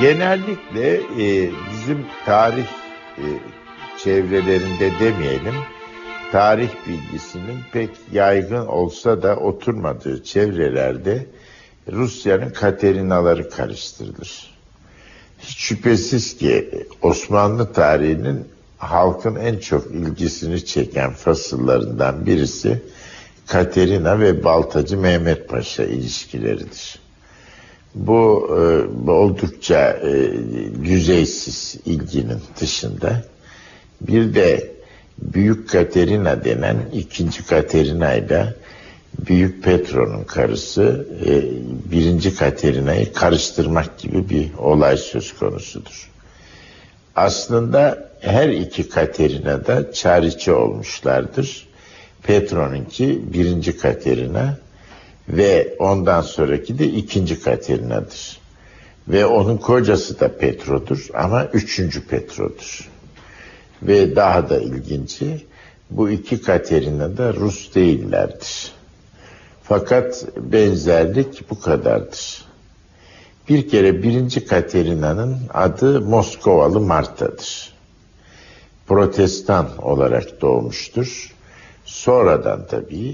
Genellikle bizim tarih çevrelerinde demeyelim, tarih bilgisinin pek yaygın olsa da oturmadığı çevrelerde Rusya'nın Katerinaları karıştırılır. Hiç şüphesiz ki Osmanlı tarihinin halkın en çok ilgisini çeken fasıllarından birisi Katerina ve Baltacı Mehmet Paşa ilişkileridir. Bu oldukça düzeysiz ilginin dışında bir de Büyük Katerina denen ikinci Katerina ile Büyük Petro'nun karısı birinci Katerina'yı karıştırmak gibi bir olay söz konusudur. Aslında her iki Katerina da çariçe olmuşlardır. Petro'nunki birinci Katerina ve ondan sonraki de ikinci Katerina'dır. Ve onun kocası da Petro'dur ama üçüncü Petro'dur. Ve daha da ilginci, bu iki Katerina da Rus değillerdir. Fakat benzerlik bu kadardır. Bir kere birinci Katerina'nın adı Moskovalı Marta'dır. Protestan olarak doğmuştur. Sonradan tabii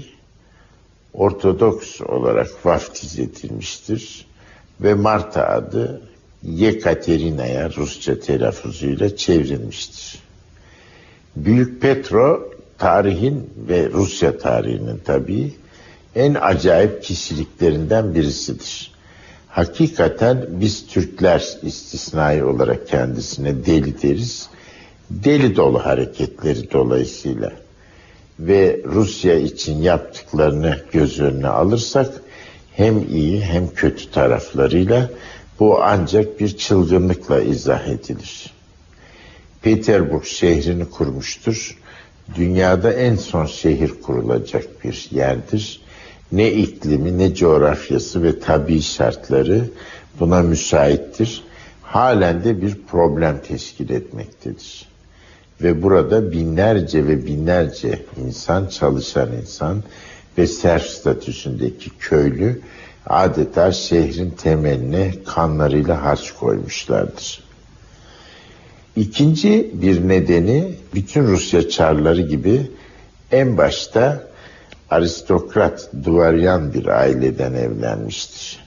Ortodoks olarak vaftiz edilmiştir. Ve Marta adı Yekaterina'ya Rusça telaffuzuyla çevrilmiştir. Büyük Petro tarihin ve Rusya tarihinin tabii en acayip kişiliklerinden birisidir. Hakikaten biz Türkler istisnai olarak kendisine deli deriz. Deli dolu hareketleri dolayısıyla ve Rusya için yaptıklarını göz önüne alırsak hem iyi hem kötü taraflarıyla bu ancak bir çılgınlıkla izah edilir. Peterburg şehrini kurmuştur. Dünyada en son şehir kurulacak bir yerdir. Ne iklimi, ne coğrafyası ve tabii şartları buna müsaittir. Halen de bir problem teşkil etmektedir. Ve burada binlerce ve binlerce insan, çalışan insan ve serf statüsündeki köylü adeta şehrin temeline kanlarıyla harç koymuşlardır. İkinci bir nedeni bütün Rusya çarları gibi en başta aristokrat, duvaryan bir aileden evlenmiştir.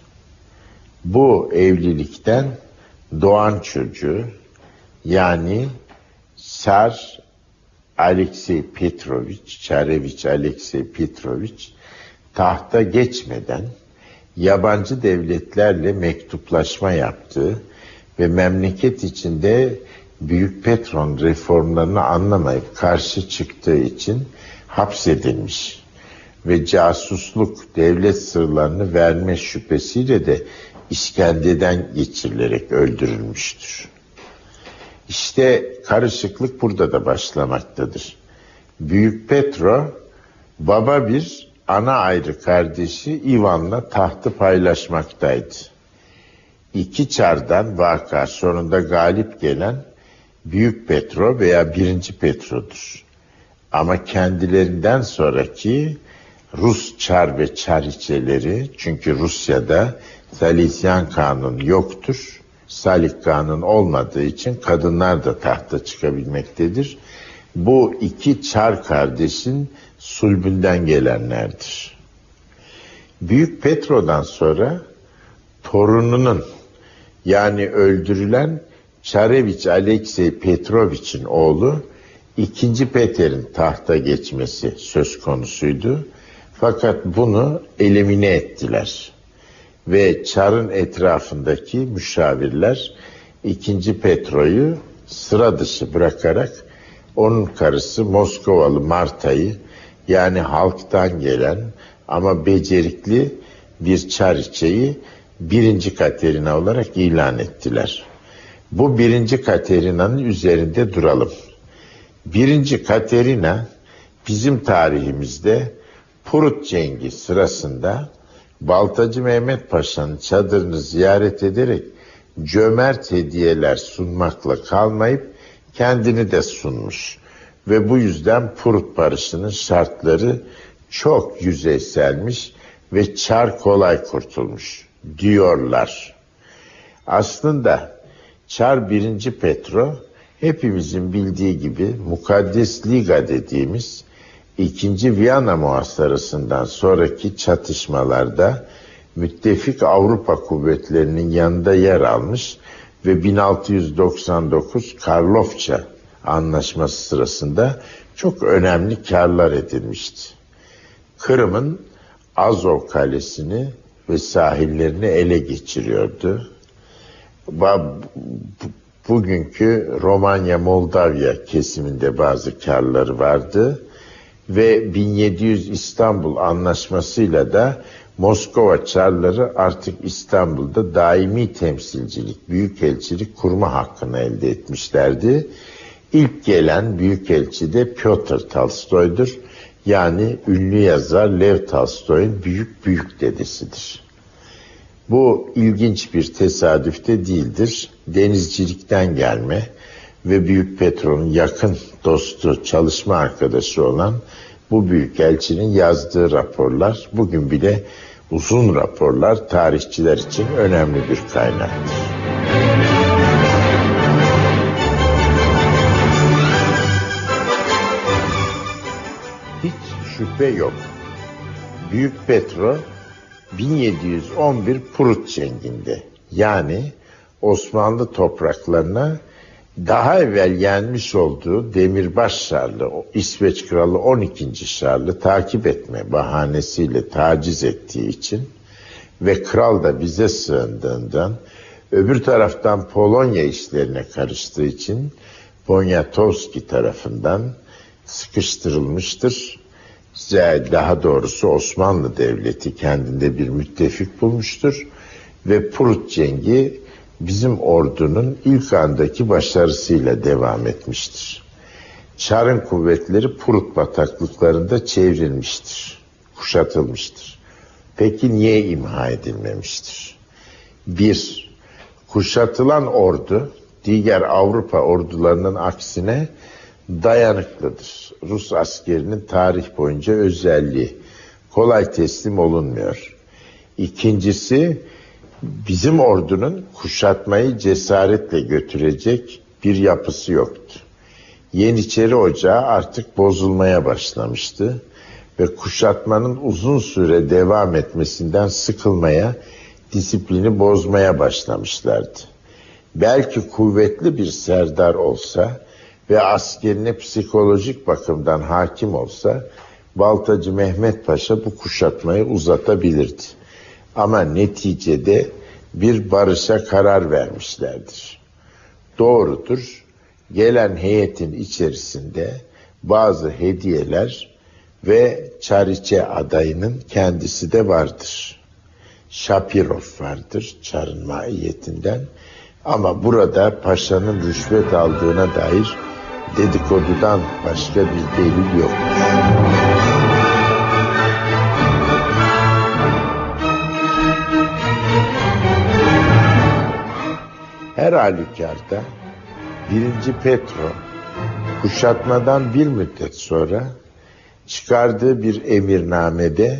Bu evlilikten doğan çocuğu yani Tsar Alexey Petrovich, Çarevich Alexey Petrovich tahta geçmeden yabancı devletlerle mektuplaşma yaptığı ve memleket içinde Büyük Petro'nun reformlarını anlamayıp karşı çıktığı için hapsedilmiş ve casusluk, devlet sırlarını verme şüphesiyle de işkenceden geçirilerek öldürülmüştür. İşte karışıklık burada da başlamaktadır. Büyük Petro, baba bir, ana ayrı kardeşi Ivan'la tahtı paylaşmaktaydı. İki çardan vaka sonunda galip gelen Büyük Petro veya birinci Petro'dur. Ama kendilerinden sonraki Rus çar ve çariçeleri, çünkü Rusya'da Salisyan kanun yoktur. Salik kanun olmadığı için kadınlar da tahta çıkabilmektedir. Bu iki çar kardeşin sulbünden gelenlerdir. Büyük Petro'dan sonra torununun yani öldürülen Çarevich Alexey Petrovich'in oğlu II. Peter'in tahta geçmesi söz konusuydu. Fakat bunu elimine ettiler. Ve Çar'ın etrafındaki müşavirler II. Petro'yu sıra dışı bırakarak onun karısı Moskovalı Marta'yı yani halktan gelen ama becerikli bir çariçeyi birinci Katerina olarak ilan ettiler. Bu birinci Katerina'nın üzerinde duralım. Birinci Katerina bizim tarihimizde Prut Cengi sırasında Baltacı Mehmet Paşa'nın çadırını ziyaret ederek cömert hediyeler sunmakla kalmayıp kendini de sunmuş. Ve bu yüzden Prut Barışı'nın şartları çok yüzeyselmiş ve Çar kolay kurtulmuş diyorlar. Aslında Çar 1. Petro hepimizin bildiği gibi Mukaddes Liga dediğimiz 2. Viyana Muhasarası'ndan sonraki çatışmalarda müttefik Avrupa kuvvetlerinin yanında yer almış ve 1699 Karlofça Anlaşması sırasında çok önemli karlar edilmişti. Kırım'ın Azov Kalesi'ni ve sahillerini ele geçiriyordu. Bugünkü Romanya-Moldavya kesiminde bazı karları vardı ve 1700 İstanbul Anlaşması'yla da Moskova Çarları artık İstanbul'da daimi temsilcilik, büyükelçilik kurma hakkını elde etmişlerdi. İlk gelen büyükelçi de Piotr Tolstoy'dur. Yani ünlü yazar Lev Tolstoy'un büyük dedesidir. Bu ilginç bir tesadüf de değildir. Denizcilikten gelme ve Büyük Petro'nun yakın dostu, çalışma arkadaşı olan bu büyükelçinin yazdığı raporlar, bugün bile uzun raporlar tarihçiler için önemli bir kaynaktır. Hiç şüphe yok. Büyük Petro 1711 Prut Cengi'nde, yani Osmanlı topraklarına daha evvel yenmiş olduğu Demirbaş Şarlı, İsveç Kralı 12. Şarlı takip etme bahanesiyle taciz ettiği için ve kral da bize sığındığından, öbür taraftan Polonya işlerine karıştığı için Poniatowski tarafından sıkıştırılmıştır. Daha doğrusu Osmanlı Devleti kendinde bir müttefik bulmuştur ve Prut Cengi bizim ordunun ilk andaki başarısıyla devam etmiştir. Çar'ın kuvvetleri Prut bataklıklarında çevrilmiştir, kuşatılmıştır. Peki niye imha edilmemiştir? 1. Kuşatılan ordu diğer Avrupa ordularının aksine dayanıklıdır. Rus askerinin tarih boyunca özelliği, kolay teslim olunmuyor. İkincisi, bizim ordunun kuşatmayı cesaretle götürecek bir yapısı yoktu. Yeniçeri Ocağı artık bozulmaya başlamıştı ve kuşatmanın uzun süre devam etmesinden sıkılmaya, disiplini bozmaya başlamışlardı. Belki kuvvetli bir serdar olsa ve askerine psikolojik bakımdan hakim olsa, Baltacı Mehmet Paşa bu kuşatmayı uzatabilirdi. Ama neticede bir barışa karar vermişlerdir. Doğrudur, gelen heyetin içerisinde bazı hediyeler ve Çariçe adayının kendisi de vardır. Şapirov vardır Çar'ın maiyetinden. Ama burada paşanın rüşvet aldığına dair dedikodudan başka bir delil yoktur. Her halükarda 1. Petro kuşatmadan bir müddet sonra çıkardığı bir emirnamede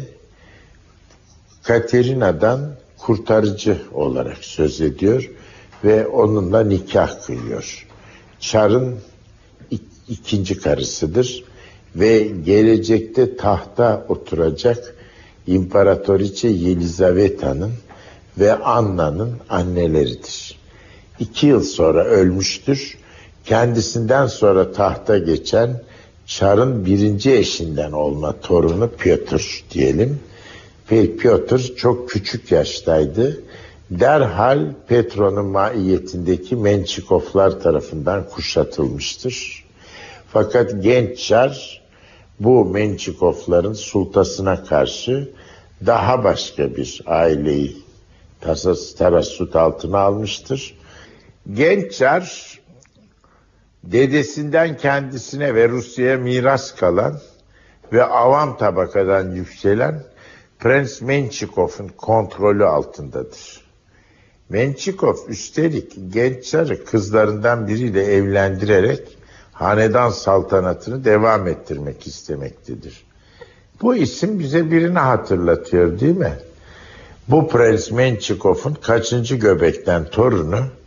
Katerina'dan kurtarıcı olarak söz ediyor ve onunla nikah kıyıyor. Çar'ın ikinci karısıdır ve gelecekte tahta oturacak İmparatoriçe Yelizaveta'nın ve Anna'nın anneleridir. 2 yıl sonra ölmüştür. Kendisinden sonra tahta geçen Çar'ın 1. eşinden olma torunu Piotr diyelim. Ve Piotr çok küçük yaştaydı. Derhal Petro'nun maiyetindeki Mençikovlar tarafından kuşatılmıştır. Fakat genç Çar bu Mençikovların sultasına karşı daha başka bir aileyi tarassut altına almıştır. Genç Çar dedesinden kendisine ve Rusya'ya miras kalan ve avam tabakadan yükselen Prens Mençikov'un kontrolü altındadır. Mençikov üstelik genç Çar'ı kızlarından biriyle evlendirerek hanedan saltanatını devam ettirmek istemektedir. Bu isim bize birini hatırlatıyor değil mi? Bu Prens Mençikov'un kaçıncı göbekten torunu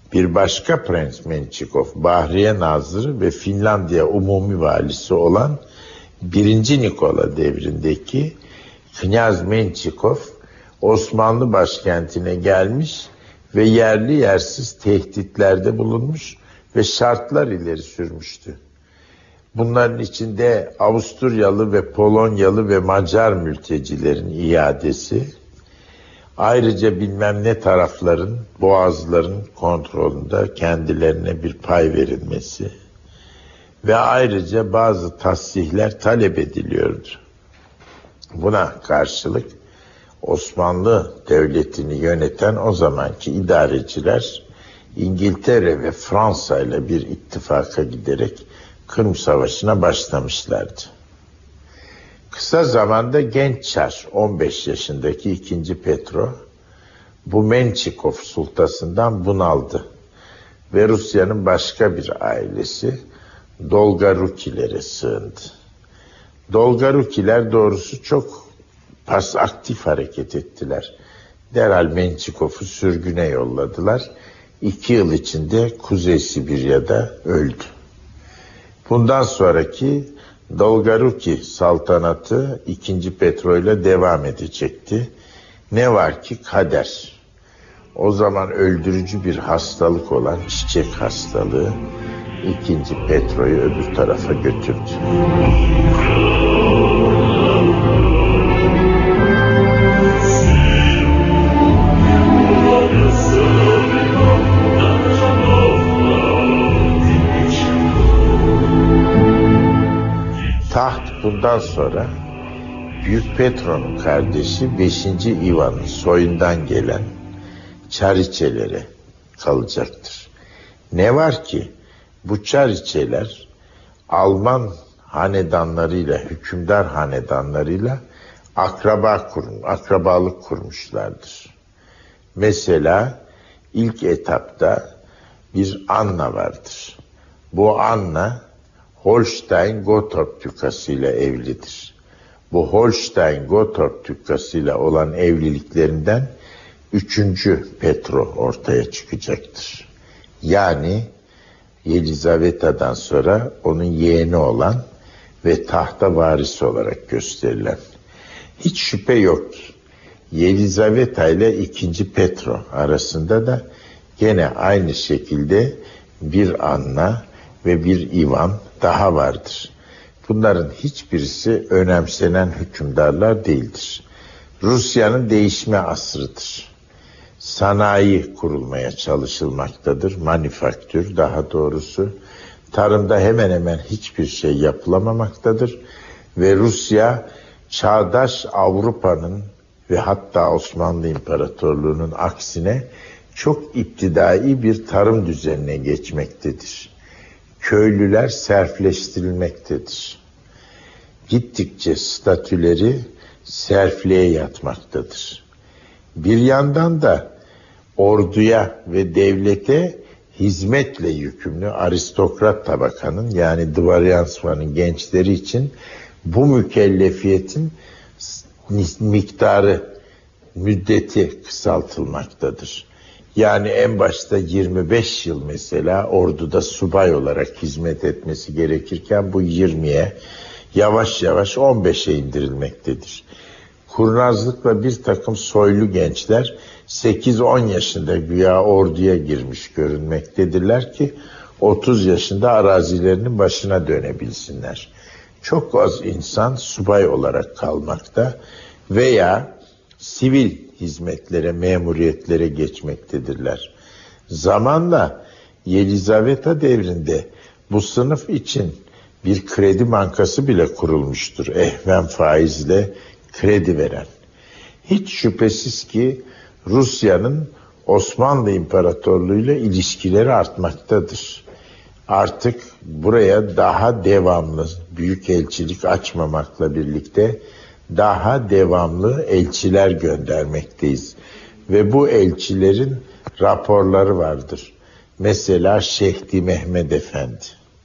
Bir başka Prens Mençikov, Bahriye Nazırı ve Finlandiya Umumi Valisi olan 1. Nikola devrindeki Knyaz Mençikov, Osmanlı başkentine gelmiş ve yerli yersiz tehditlerde bulunmuş ve şartlar ileri sürmüştü. Bunların içinde Avusturyalı ve Polonyalı ve Macar mültecilerin iadesi, ayrıca bilmem ne tarafların, boğazların kontrolünde kendilerine bir pay verilmesi ve ayrıca bazı tasihler talep ediliyordu. Buna karşılık Osmanlı Devleti'ni yöneten o zamanki idareciler İngiltere ve Fransa ile bir ittifaka giderek Kırım Savaşı'na başlamışlardı. Kısa zamanda genç çar 15 yaşındaki 2. Petro bu Mençikov sultasından bunaldı ve Rusya'nın başka bir ailesi Dolgarukilere sığındı. Dolgarukiler doğrusu çok aktif hareket ettiler. Derhal Mençikov'u sürgüne yolladılar. 2 yıl içinde Kuzey Sibirya'da öldü. Bundan sonraki Dolgaruki saltanatı 2. Petro ile devam edecekti. Ne var ki kader. O zaman öldürücü bir hastalık olan çiçek hastalığı 2. Petro'yu öbür tarafa götürdü. Taht bundan sonra Büyük Petro'nun kardeşi 5. Ivan'ın soyundan gelen Çariçelere kalacaktır. Ne var ki bu Çariçeler Alman hanedanlarıyla, hükümdar hanedanlarıyla akrabalık kurmuşlardır. Mesela ilk etapta bir Anna vardır. Bu Anna Holstein-Gottorp tükkası ile evlidir. Bu Holstein-Gottorp tükkası ile olan evliliklerinden 3. Petro ortaya çıkacaktır. Yani Yelizaveta'dan sonra onun yeğeni olan ve tahta varisi olarak gösterilen. Hiç şüphe yok ki Yelizaveta ile 2. Petro arasında da gene aynı şekilde bir Anna ve bir Ivan daha vardır. Bunların hiçbirisi önemsenen hükümdarlar değildir. Rusya'nın değişme asrıdır. Sanayi kurulmaya çalışılmaktadır. Manifaktür daha doğrusu. Tarımda hemen hemen hiçbir şey yapılamamaktadır. Ve Rusya çağdaş Avrupa'nın ve hatta Osmanlı İmparatorluğu'nun aksine çok iptidai bir tarım düzenine geçmektedir. Köylüler serfleştirilmektedir. Gittikçe statüleri serfliğe yatmaktadır. Bir yandan da orduya ve devlete hizmetle yükümlü aristokrat tabakanın yani dvaryanstvanın gençleri için bu mükellefiyetin miktarı, müddeti kısaltılmaktadır. Yani en başta 25 yıl mesela orduda subay olarak hizmet etmesi gerekirken bu 20'ye yavaş yavaş 15'e indirilmektedir. Kurnazlıkla bir takım soylu gençler 8-10 yaşında güya orduya girmiş görünmektedirler ki 30 yaşında arazilerinin başına dönebilsinler. Çok az insan subay olarak kalmakta veya sivil hizmetlere, memuriyetlere geçmektedirler. Zamanla Yelizaveta devrinde bu sınıf için bir kredi bankası bile kurulmuştur. Ehven faizle kredi veren. Hiç şüphesiz ki Rusya'nın Osmanlı İmparatorluğu ile ilişkileri artmaktadır. Artık buraya daha devamlı büyükelçilik açmamakla birlikte daha devamlı elçiler göndermekteyiz. Ve bu elçilerin raporları vardır. Mesela Şehdi Mehmed Efendi.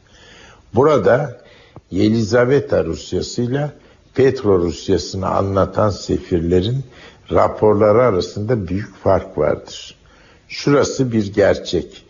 Burada Yelizaveta Rusyası'yla Petro Rusyası'nı anlatan sefirlerin raporları arasında büyük fark vardır. Şurası bir gerçek.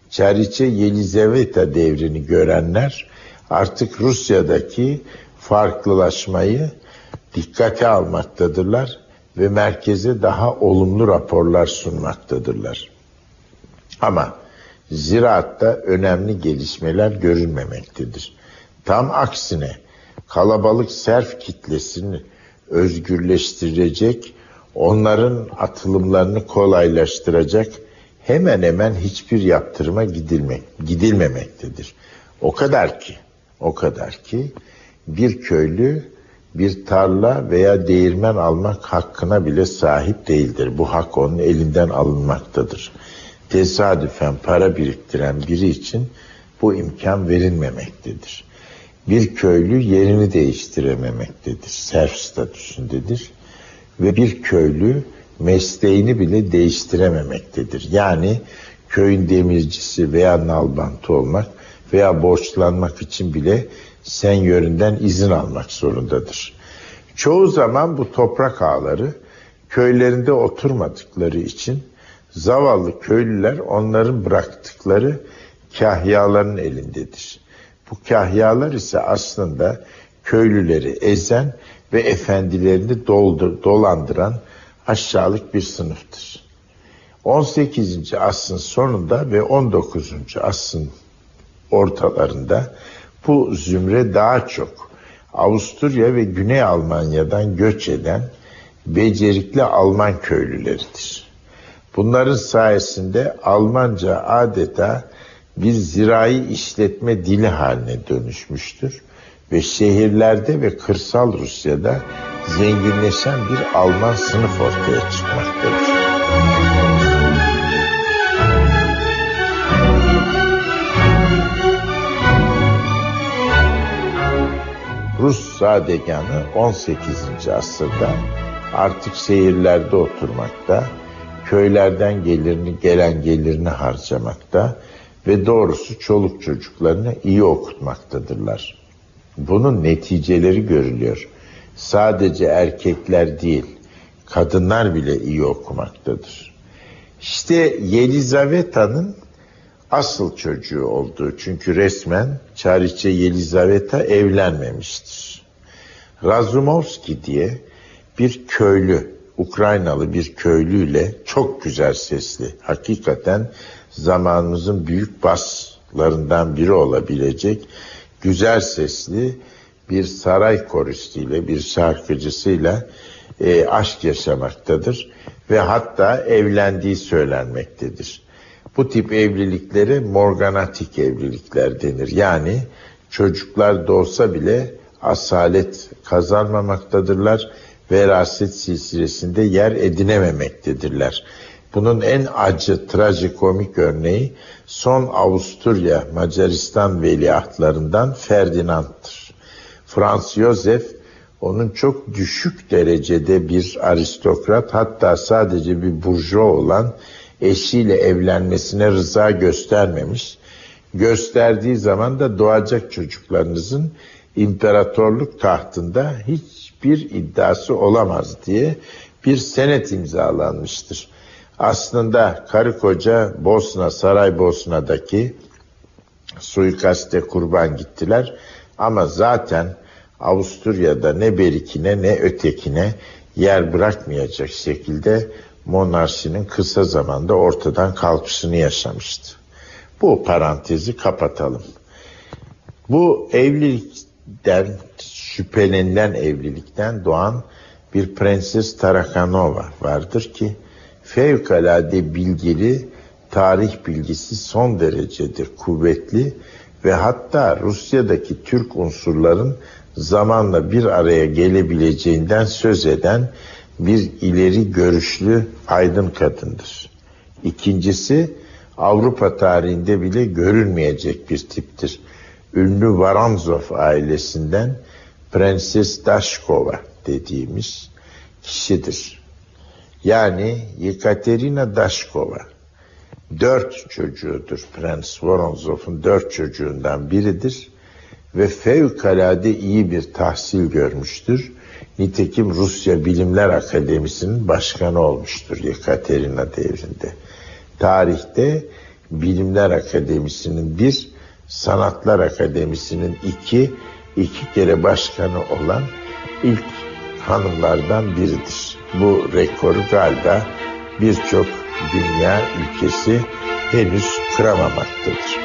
Çariçe Yelizaveta devrini görenler artık Rusya'daki farklılaşmayı dikkate almaktadırlar ve merkeze daha olumlu raporlar sunmaktadırlar. Ama ziraatta önemli gelişmeler görülmemektedir. Tam aksine kalabalık serf kitlesini özgürleştirecek, onların atılımlarını kolaylaştıracak hemen hemen hiçbir yaptırıma gidilmemektedir. O kadar ki bir köylü bir tarla veya değirmen almak hakkına bile sahip değildir. Bu hak onun elinden alınmaktadır. Tesadüfen para biriktiren biri için bu imkan verilmemektedir. Bir köylü yerini değiştirememektedir, serf statüsündedir ve bir köylü mesleğini bile değiştirememektedir. Yani köyün demircisi veya nalbantı olmak veya borçlanmak için bile senyöründen izin almak zorundadır. Çoğu zaman bu toprak ağaları köylerinde oturmadıkları için zavallı köylüler onların bıraktıkları kahyaların elindedir. Bu kahyalar ise aslında köylüleri ezen ve efendilerini dolandıran aşağılık bir sınıftır. 18. asrın sonunda ve 19. asrın ortalarında bu zümre daha çok Avusturya ve Güney Almanya'dan göç eden becerikli Alman köylüleridir. Bunların sayesinde Almanca adeta bir zirai işletme dili haline dönüşmüştür ve şehirlerde ve kırsal Rusya'da zenginleşen bir Alman sınıf ortaya çıkmaktadır. Rus sadeganı 18. asırda artık şehirlerde oturmakta, köylerden gelen gelirini harcamakta ve doğrusu çoluk çocuklarını iyi okutmaktadırlar. Bunun neticeleri görülüyor. Sadece erkekler değil, kadınlar bile iyi okumaktadır. İşte Yelizaveta'nın asıl çocuğu olduğu, çünkü resmen Çariçe Yelizaveta evlenmemiştir. Razumovski diye bir köylü, Ukraynalı bir köylüyle çok güzel sesli, hakikaten zamanımızın büyük baslarından biri olabilecek güzel sesli bir saray koristiyle, bir şarkıcısıyla aşk yaşamaktadır ve hatta evlendiği söylenmektedir. Bu tip evliliklere morganatik evlilikler denir. Yani çocuklar doğsa bile asalet kazanmamaktadırlar, veraset silsilesinde yer edinememektedirler. Bunun en acı, trajikomik örneği son Avusturya Macaristan veliahtlarından Ferdinand'tır. Franz Josef onun çok düşük derecede bir aristokrat, hatta sadece bir burjuva olan eşiyle evlenmesine rıza göstermemiş. Gösterdiği zaman da doğacak çocuklarınızın imparatorluk tahtında hiçbir iddiası olamaz diye bir senet imzalanmıştır. Aslında karı koca Saraybosna'daki suikaste kurban gittiler ama zaten Avusturya'da ne berikine ne ötekine yer bırakmayacak şekilde monarşinin kısa zamanda ortadan kalkışını yaşamıştı. Bu parantezi kapatalım. Bu evlilikten, şüphelenilen evlilikten doğan bir Prenses Tarakanova vardır ki fevkalade bilgili, tarih bilgisi son derecedir kuvvetli ve hatta Rusya'daki Türk unsurların zamanla bir araya gelebileceğinden söz eden bir ileri görüşlü aydın kadındır. İkincisi, Avrupa tarihinde bile görülmeyecek bir tiptir. Ünlü Varanzov ailesinden Prenses Dashkova dediğimiz kişidir. Yani Yekaterina Dashkova. 4 çocuğudur. Prens Voronzov'un 4 çocuğundan biridir ve fevkalade iyi bir tahsil görmüştür. Nitekim Rusya Bilimler Akademisi'nin başkanı olmuştur Yekaterina devrinde. Tarihte Bilimler Akademisi'nin 1, Sanatlar Akademisi'nin 2 kere başkanı olan ilk hanımlardan biridir. Bu rekoru galiba birçok dünya ülkesi henüz kıramamaktadır.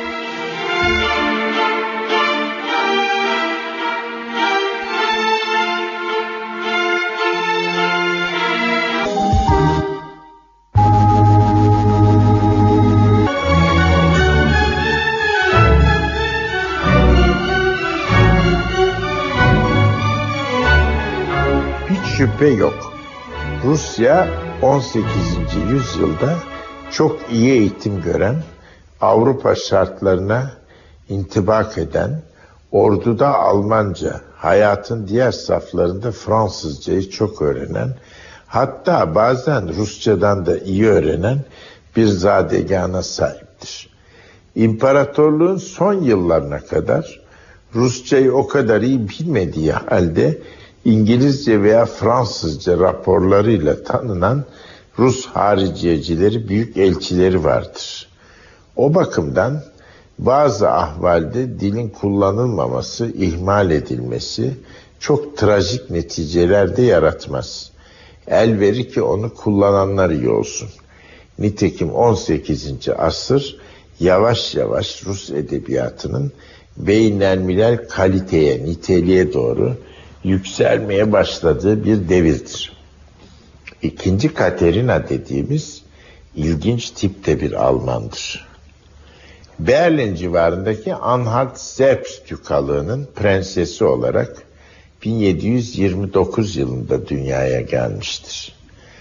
Şüphe yok. Rusya 18. yüzyılda çok iyi eğitim gören, Avrupa şartlarına intibak eden, orduda Almanca, hayatın diğer saflarında Fransızcayı çok öğrenen, hatta bazen Rusçadan da iyi öğrenen bir zadegana sahiptir. İmparatorluğun son yıllarına kadar Rusçayı o kadar iyi bilmediği halde İngilizce veya Fransızca raporlarıyla tanınan Rus hariciyecileri, büyük elçileri vardır. O bakımdan bazı ahvalde dilin kullanılmaması, ihmal edilmesi çok trajik neticeler de yaratmaz. El verir ki onu kullananlar iyi olsun. Nitekim 18. asır yavaş yavaş Rus edebiyatının beynelmilel kaliteye, niteliğe doğru yükselmeye başladığı bir devirdir. İkinci Katerina dediğimiz ilginç tipte bir Almandır. Berlin civarındaki Anhalt-Zerbst Tükalığı'nın prensesi olarak 1729 yılında dünyaya gelmiştir.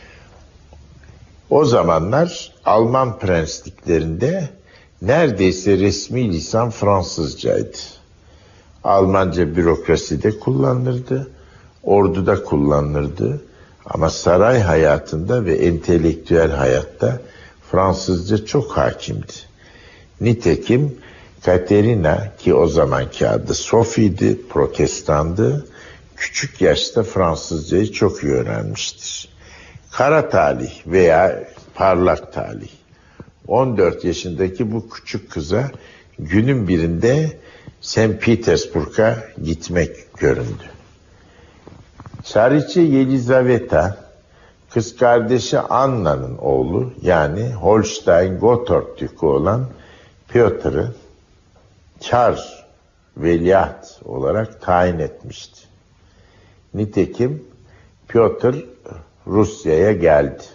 O zamanlar Alman prensliklerinde neredeyse resmi lisan Fransızcaydı. Almanca bürokraside kullanılırdı, orduda kullanılırdı ama saray hayatında ve entelektüel hayatta Fransızca çok hakimdi. Nitekim Katerina, ki o zamanki adı Sophie'di, protestandı, küçük yaşta Fransızcayı çok iyi öğrenmiştir. Kara talih veya parlak talih. 14 yaşındaki bu küçük kıza günün birinde St. Petersburg'a gitmek göründü. Çariçe Yelizaveta, kız kardeşi Anna'nın oğlu, yani Holstein-Gottorp Dükü olan Piotr'ı Çar veliaht olarak tayin etmişti. Nitekim Piotr Rusya'ya geldi.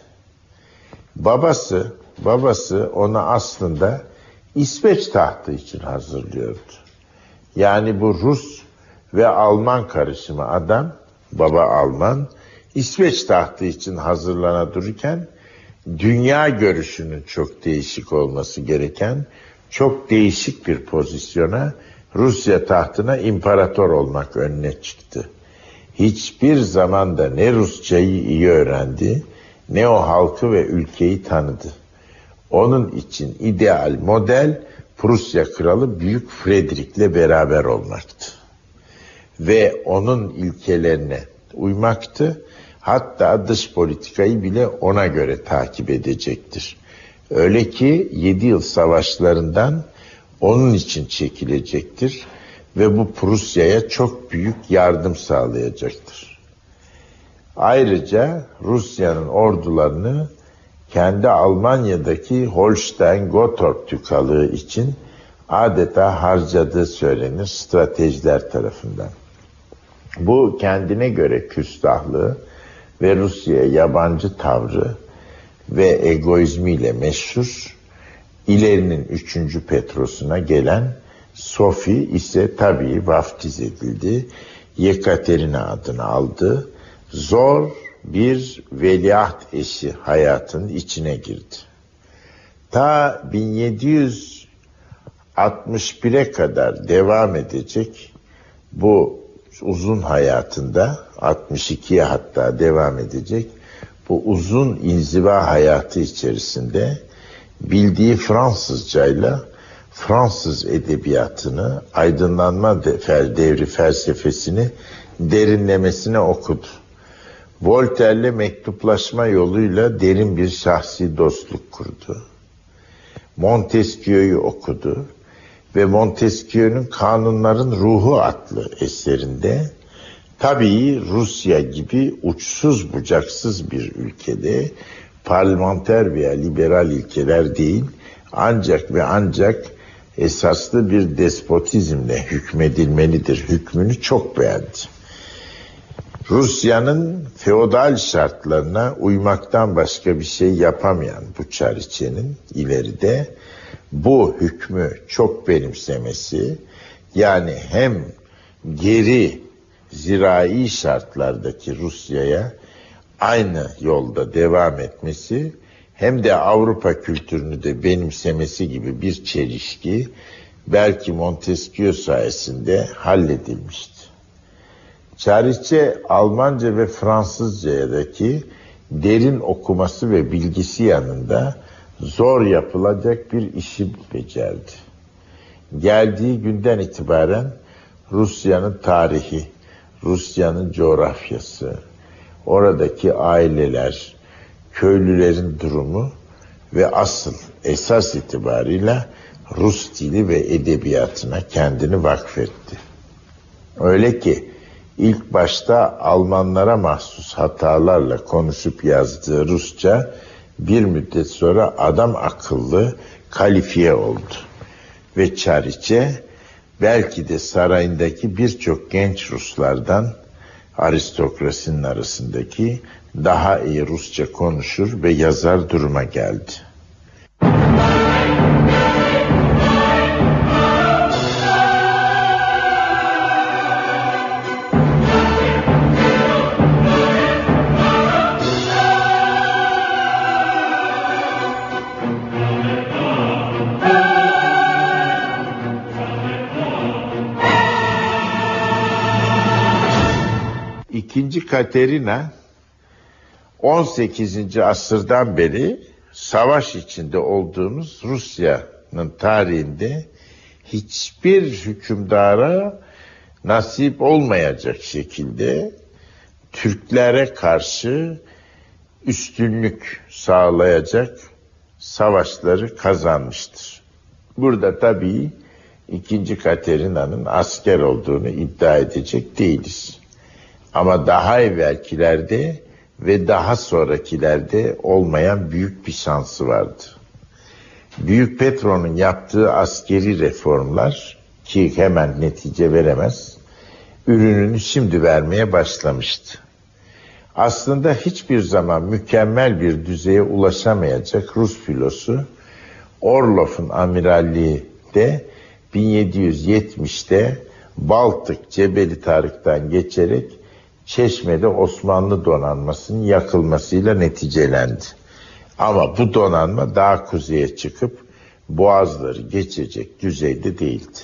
Babası onu aslında İsveç tahtı için hazırlıyordu. Yani bu Rus ve Alman karışımı adam, baba Alman, İsveç tahtı için hazırlana dururken dünya görüşünün çok değişik olması gereken, çok değişik bir pozisyona, Rusya tahtına imparator olmak önüne çıktı. Hiçbir zaman da ne Rusçayı iyi öğrendi, ne o halkı ve ülkeyi tanıdı. Onun için ideal model Prusya kralı Büyük Frederick'le beraber olmaktı. Ve onun ilkelerine uymaktı. Hatta dış politikayı bile ona göre takip edecektir. Öyle ki 7 yıl savaşlarından onun için çekilecektir ve bu Prusya'ya çok büyük yardım sağlayacaktır. Ayrıca Rusya'nın ordularını kendi Almanya'daki Holstein-Gottorp Tükalığı için adeta harcadığı söylenir stratejiler tarafından. Bu kendine göre küstahlığı ve Rusya'ya yabancı tavrı ve egoizmiyle meşhur, ilerinin 3. Petros'una gelen Sophie ise tabii vaftiz edildi, Yekaterina adını aldı, zor bir veliaht eşi hayatın içine girdi. Ta 1761'e kadar devam edecek bu uzun hayatında, 62'ye hatta devam edecek bu uzun inziva hayatı içerisinde bildiği Fransızcayla Fransız edebiyatını, aydınlanma devri felsefesini derinlemesine okudu. Voltaire'le mektuplaşma yoluyla derin bir şahsi dostluk kurdu. Montesquieu'yu okudu ve Montesquieu'nun Kanunların Ruhu adlı eserinde tabii Rusya gibi uçsuz bucaksız bir ülkede parlamenter veya liberal ilkeler değil, ancak ve ancak esaslı bir despotizmle hükmedilmelidir hükmünü çok beğendi. Rusya'nın feodal şartlarına uymaktan başka bir şey yapamayan bu Çariçe'nin ileride bu hükmü çok benimsemesi, yani hem geri zirai şartlardaki Rusya'ya aynı yolda devam etmesi, hem de Avrupa kültürünü de benimsemesi gibi bir çelişki belki Montesquieu sayesinde halledilmişti. Çariçe Almanca ve Fransızca'daki derin okuması ve bilgisi yanında zor yapılacak bir işi becerdi. Geldiği günden itibaren Rusya'nın tarihi, Rusya'nın coğrafyası, oradaki aileler, köylülerin durumu ve asıl esas itibarıyla Rus dili ve edebiyatına kendini vakfetti. Öyle ki ilk başta Almanlara mahsus hatalarla konuşup yazdığı Rusça bir müddet sonra adam akıllı kalifiye oldu. Ve Çariçe belki de sarayındaki birçok genç Ruslardan aristokrasinin arasındaki daha iyi Rusça konuşur ve yazar duruma geldi. İkinci Katerina 18. asırdan beri savaş içinde olduğumuz Rusya'nın tarihinde hiçbir hükümdara nasip olmayacak şekilde Türklere karşı üstünlük sağlayacak savaşları kazanmıştır. Burada tabii 2. Katerina'nın asker olduğunu iddia edecek değiliz. Ama daha evvelkilerde ve daha sonrakilerde olmayan büyük bir şansı vardı. Büyük Petro'nun yaptığı askeri reformlar, ki hemen netice veremez, ürününü şimdi vermeye başlamıştı. Aslında hiçbir zaman mükemmel bir düzeye ulaşamayacak Rus filosu, Orlov'un amiralliği de 1770'te Baltık Cebeli Tarık'tan geçerek Çeşme'de Osmanlı donanmasının yakılmasıyla neticelendi. Ama bu donanma daha kuzeye çıkıp boğazları geçecek düzeyde değildi.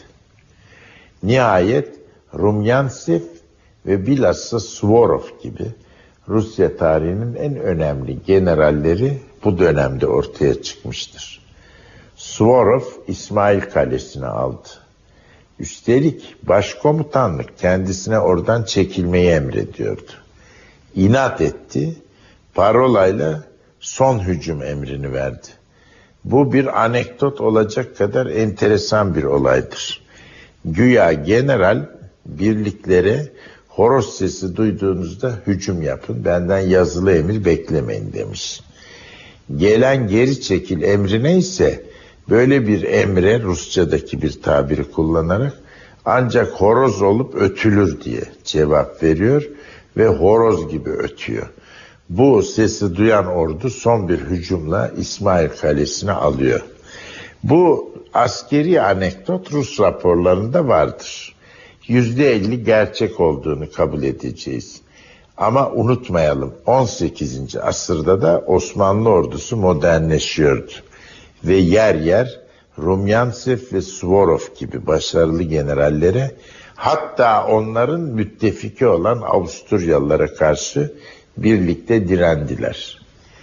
Nihayet Rumyantsev ve bilhassa Suvorov gibi Rusya tarihinin en önemli generalleri bu dönemde ortaya çıkmıştır. Suvorov İsmail Kalesi'ni aldı. Üstelik başkomutanlık kendisine oradan çekilmeyi emrediyordu. İnat etti, parolayla son hücum emrini verdi. Bu bir anekdot olacak kadar enteresan bir olaydır. Güya general birliklere horoz sesi duyduğunuzda hücum yapın, benden yazılı emir beklemeyin demiş. Gelen geri çekil emrine ise böyle bir emre Rusçadaki bir tabiri kullanarak ancak horoz olup ötülür diye cevap veriyor ve horoz gibi ötüyor. Bu sesi duyan ordu son bir hücumla İsmail Kalesi'ni alıyor. Bu askeri anekdot Rus raporlarında vardır. %50 gerçek olduğunu kabul edeceğiz. Ama unutmayalım, 18. asırda da Osmanlı ordusu modernleşiyordu. Ve yer yer Rumyantsev ve Suvorov gibi başarılı generallere, hatta onların müttefiki olan Avusturyalılara karşı birlikte direndiler.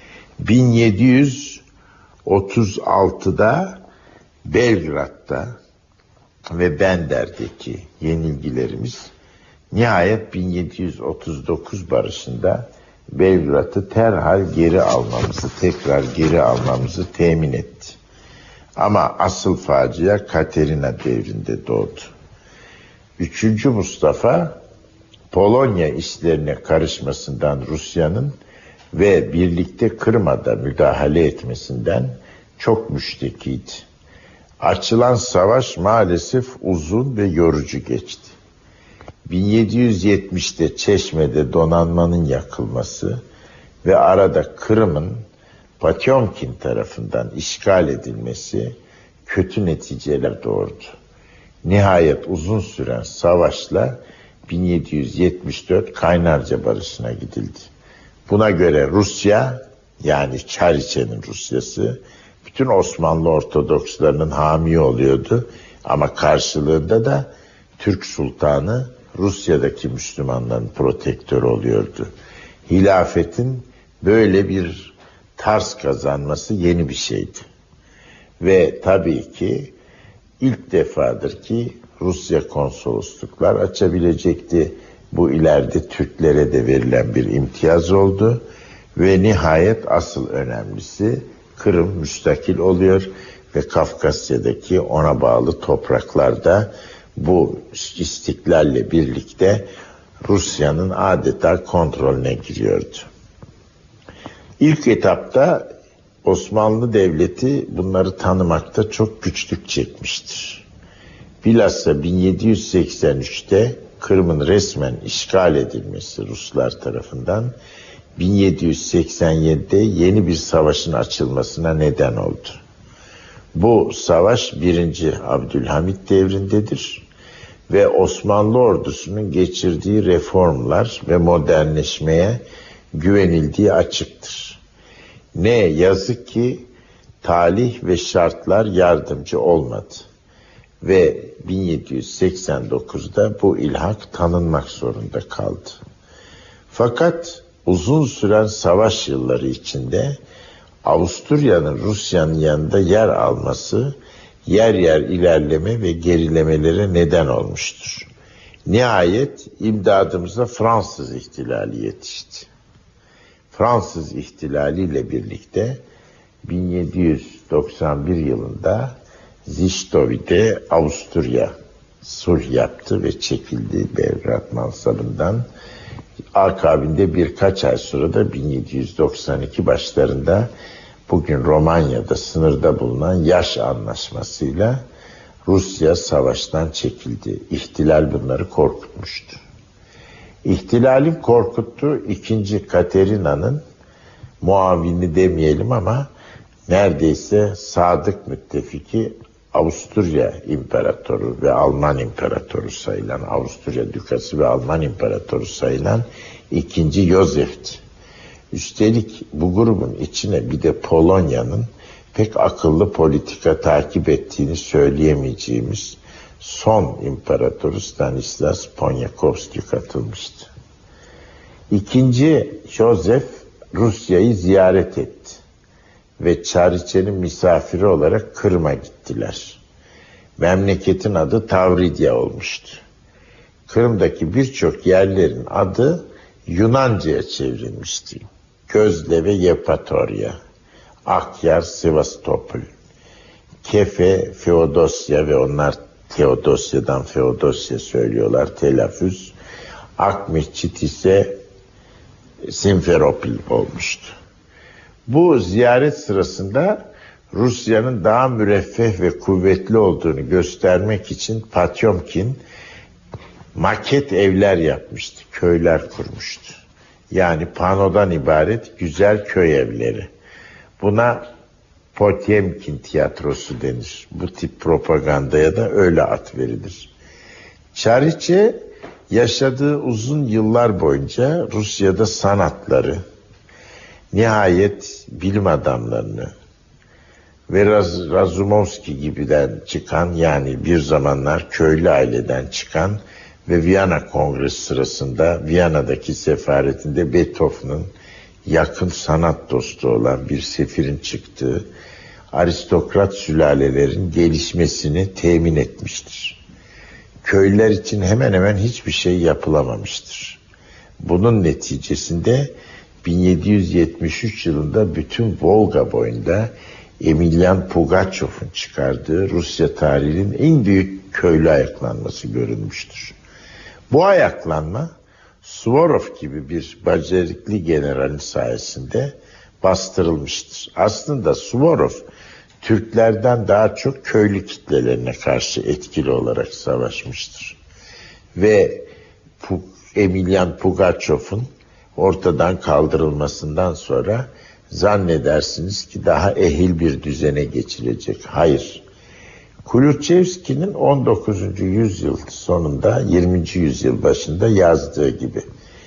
1736'da Belgrad'da ve Bender'deki yenilgilerimiz nihayet 1739 barışında Belgrad'ı tekrar geri almamızı temin etti. Ama asıl facia Katerina devrinde doğdu. 3. Mustafa, Polonya işlerine karışmasından Rusya'nın ve birlikte Kırım'a müdahale etmesinden çok müştekiydi. Açılan savaş maalesef uzun ve yorucu geçti. 1770'te Çeşme'de donanmanın yakılması ve arada Kırım'ın Potyomkin tarafından işgal edilmesi kötü neticeler doğurdu. Nihayet uzun süren savaşla 1774 Kaynarca Barışı'na gidildi. Buna göre Rusya, yani Çariçe'nin Rusyası, bütün Osmanlı Ortodokslarının hami oluyordu. Ama karşılığında da Türk Sultanı Rusya'daki Müslümanların protektörü oluyordu. Hilafetin böyle bir tarz kazanması yeni bir şeydi. Ve tabii ki ilk defadır ki Rusya konsolosluklar açabilecekti. Bu ileride Türklere de verilen bir imtiyaz oldu. Ve nihayet asıl önemlisi Kırım müstakil oluyor ve Kafkasya'daki ona bağlı topraklarda bu istiklalle birlikte Rusya'nın adeta kontrolüne giriyordu. İlk etapta Osmanlı Devleti bunları tanımakta çok güçlük çekmiştir. Bilhassa 1783'te Kırım'ın resmen işgal edilmesi Ruslar tarafından 1787'de yeni bir savaşın açılmasına neden oldu. Bu savaş 1. Abdülhamit devrindedir ve Osmanlı ordusunun geçirdiği reformlar ve modernleşmeye güvenildiği açıktır. Ne yazık ki talih ve şartlar yardımcı olmadı ve 1789'da bu ilhak tanınmak zorunda kaldı. Fakat uzun süren savaş yılları içinde Avusturya'nın Rusya'nın yanında yer alması yer yer ilerleme ve gerilemelere neden olmuştur. Nihayet imdadımıza Fransız ihtilali yetişti. Fransız ihtilaliyle birlikte 1791 yılında Zichtowi'de Avusturya sulh yaptı ve çekildi Belgrad mansabından. Akabinde birkaç ay sonra da 1792 başlarında bugün Romanya'da sınırda bulunan Yaş Anlaşması'yla Rusya savaştan çekildi. İhtilal bunları korkutmuştu. İhtilalin korkuttuğu 2. Katerina'nın muavini demeyelim ama neredeyse sadık müttefiki Avusturya İmparatoru ve Alman İmparatoru sayılan, Avusturya Dükası ve Alman İmparatoru sayılan 2. Yosef'ti. Üstelik bu grubun içine bir de Polonya'nın pek akıllı politika takip ettiğini söyleyemeyeceğimiz son İmparatoru Stanislas Poniatowski katılmıştı. 2. Joseph Rusya'yı ziyaret etti ve Çariçe'nin misafiri olarak Kırım'a gittiler. Memleketin adı Tavridya olmuştu. Kırım'daki birçok yerlerin adı Yunanca'ya çevrilmişti. Gözle ve Yepatorya, Akyar, Sivastopol, Kefe, Feodosya ve onlar Teodosya'dan Feodosya söylüyorlar, telaffuz. Akmehçit ise Simferopol olmuştu. Bu ziyaret sırasında Rusya'nın daha müreffeh ve kuvvetli olduğunu göstermek için Potyomkin maket evler yapmıştı, köyler kurmuştu. Yani panodan ibaret güzel köy evleri. Buna Potyomkin tiyatrosu denir. Bu tip propagandaya da öyle ad verilir. Çariçe yaşadığı uzun yıllar boyunca Rusya'da sanatları, nihayet bilim adamlarını ve Razumovski gibiden çıkan, yani bir zamanlar köylü aileden çıkan ve Viyana Kongresi sırasında Viyana'daki sefaretinde Beethoven'ın yakın sanat dostu olan bir sefirin çıktığı aristokrat sülalelerin gelişmesini temin etmiştir. Köylüler için hemen hemen hiçbir şey yapılamamıştır. Bunun neticesinde 1773 yılında bütün Volga boyunda Emilyan Pugaçov'un çıkardığı Rusya tarihinin en büyük köylü ayaklanması görülmüştür. Bu ayaklanma Suvorov gibi bir becerikli generalin sayesinde bastırılmıştır. Aslında Suvorov Türklerden daha çok köylü kitlelerine karşı etkili olarak savaşmıştır. Ve Emilyan Pugaçov'un ortadan kaldırılmasından sonra zannedersiniz ki daha ehil bir düzene geçilecek. Hayır. Kulüçevski'nin 19. yüzyıl sonunda 20. yüzyıl başında yazdığı gibi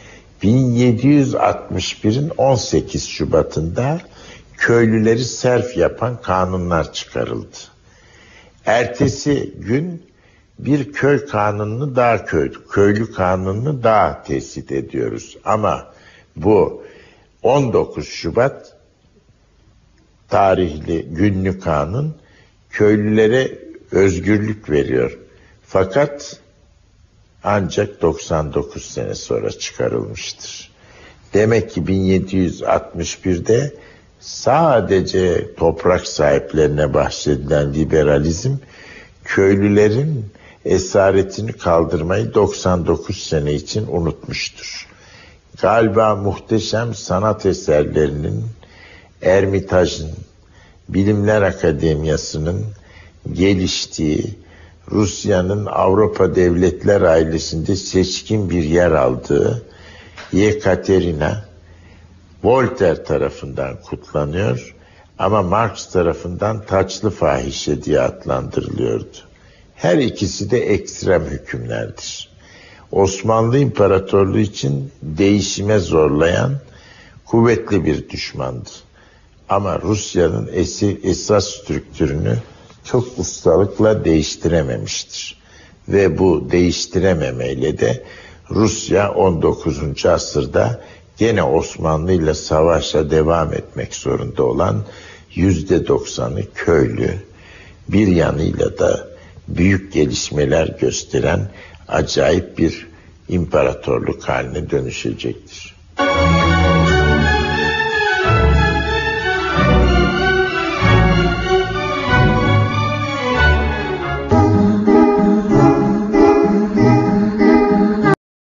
1761'in 18 Şubat'ında köylüleri serf yapan kanunlar çıkarıldı. Ertesi gün bir köy kanununu daha köylü kanununu daha tesis ediyoruz. Ama bu 19 Şubat tarihli günlük kanun köylülere özgürlük veriyor. Fakat ancak 99 sene sonra çıkarılmıştır. Demek ki 1761'de sadece toprak sahiplerine bahşedilen liberalizm köylülerin esaretini kaldırmayı 99 sene için unutmuştur. Galiba muhteşem sanat eserlerinin, Ermitaj'ın, Bilimler Akademiyası'nın geliştiği, Rusya'nın Avrupa devletler ailesinde seçkin bir yer aldığı Yekaterina, Voltaire tarafından kutlanıyor ama Marx tarafından taçlı fahişe diye adlandırılıyordu. Her ikisi de ekstrem hükümlerdir. Osmanlı İmparatorluğu için değişime zorlayan kuvvetli bir düşmandı. Ama Rusya'nın esas strüktürünü çok ustalıkla değiştirememiştir. Ve bu değiştirememeyle de Rusya 19. asırda gene Osmanlı ile savaşa devam etmek zorunda olan %90'ı köylü, bir yanıyla da büyük gelişmeler gösteren acayip bir imparatorluk haline dönüşecektir.